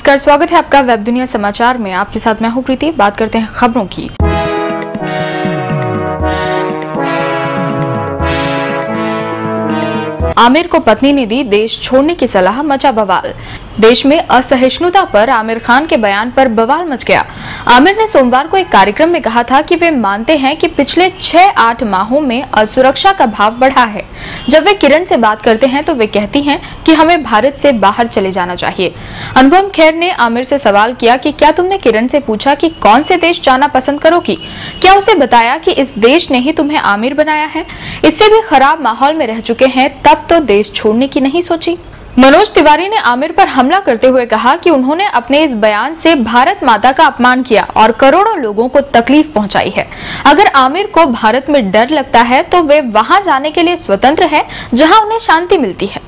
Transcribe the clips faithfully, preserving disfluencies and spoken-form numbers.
नमस्कार, स्वागत है आपका वेब दुनिया समाचार में। आपके साथ मैं हूं प्रीति। बात करते हैं खबरों की। आमिर को पत्नी ने दी देश छोड़ने की सलाह, मचा बवाल। देश में असहिष्णुता पर आमिर खान के बयान पर बवाल मच गया। आमिर ने सोमवार को एक कार्यक्रम में कहा था कि वे मानते हैं कि पिछले छह आठ माहों में असुरक्षा का भाव बढ़ा है। जब वे किरण से बात करते हैं तो वे कहती हैं कि हमें भारत से बाहर चले जाना चाहिए। अनुपम खेर ने आमिर से सवाल किया कि क्या तुमने किरण से पूछा कि कौन से देश जाना पसंद करोगी? क्या उसे बताया कि इस देश ने ही तुम्हें आमिर बनाया है? इससे भी खराब माहौल में रह चुके हैं, तब तो देश छोड़ने की नहीं सोची? मनोज तिवारी ने आमिर पर हमला करते हुए कहा कि उन्होंने अपने इस बयान से भारत माता का अपमान किया और करोड़ों लोगों को तकलीफ पहुंचाई है। अगर आमिर को भारत में डर लगता है तो वे वहां जाने के लिए स्वतंत्र हैं, जहां उन्हें शांति मिलती है।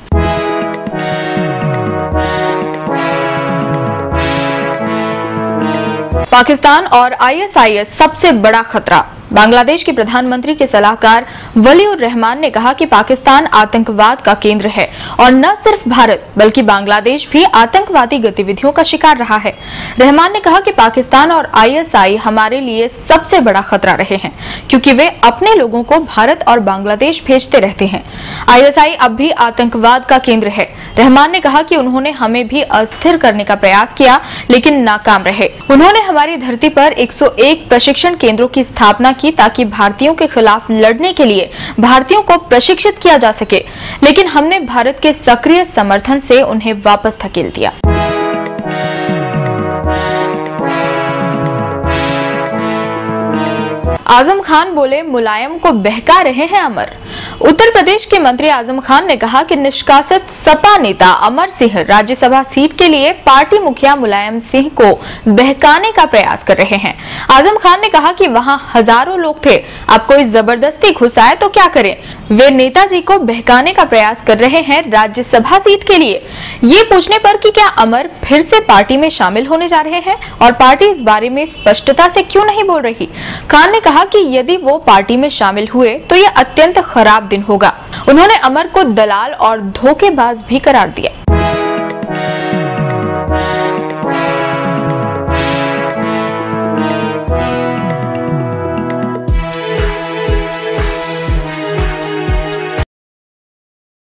पाकिस्तान और आई एस आई एस सबसे बड़ा खतरा। बांग्लादेश के प्रधानमंत्री के सलाहकार वलीउर रहमान ने कहा कि पाकिस्तान आतंकवाद का केंद्र है और न सिर्फ भारत बल्कि बांग्लादेश भी आतंकवादी गतिविधियों का शिकार रहा है। रहमान ने कहा कि पाकिस्तान और आई एस आई हमारे लिए सबसे बड़ा खतरा रहे हैं, क्योंकि वे अपने लोगों को भारत और बांग्लादेश भेजते रहते हैं। आई एस आई अब भी आतंकवाद का केंद्र है। रहमान ने कहा कि उन्होंने हमें भी अस्थिर करने का प्रयास किया, लेकिन नाकाम रहे। उन्होंने हमारी धरती पर एक सौ एक प्रशिक्षण केंद्रों की स्थापना की ताकि भारतीयों के खिलाफ लड़ने के लिए भारतीयों को प्रशिक्षित किया जा सके, लेकिन हमने भारत के सक्रिय समर्थन से उन्हें वापस धकेल दिया। आजम खान बोले, मुलायम को बहका रहे हैं अमर। उत्तर प्रदेश के मंत्री आजम खान ने कहा कि निष्कासित सपा नेता अमर सिंह राज्यसभा सीट के लिए पार्टी मुखिया मुलायम सिंह को बहकाने का प्रयास कर रहे हैं। आजम खान ने कहा कि वहां हजारों लोग थे, अब कोई जबरदस्ती घुस आए तो क्या करें? वे नेताजी को बहकाने का प्रयास कर रहे हैं राज्यसभा सीट के लिए। ये पूछने पर कि क्या अमर फिर से पार्टी में शामिल होने जा रहे हैं और पार्टी इस बारे में स्पष्टता से क्यों नहीं बोल रही, खान ने कहा कि यदि वो पार्टी में शामिल हुए तो यह अत्यंत खराब दिन होगा। उन्होंने अमर को दलाल और धोखेबाज भी करार दिया।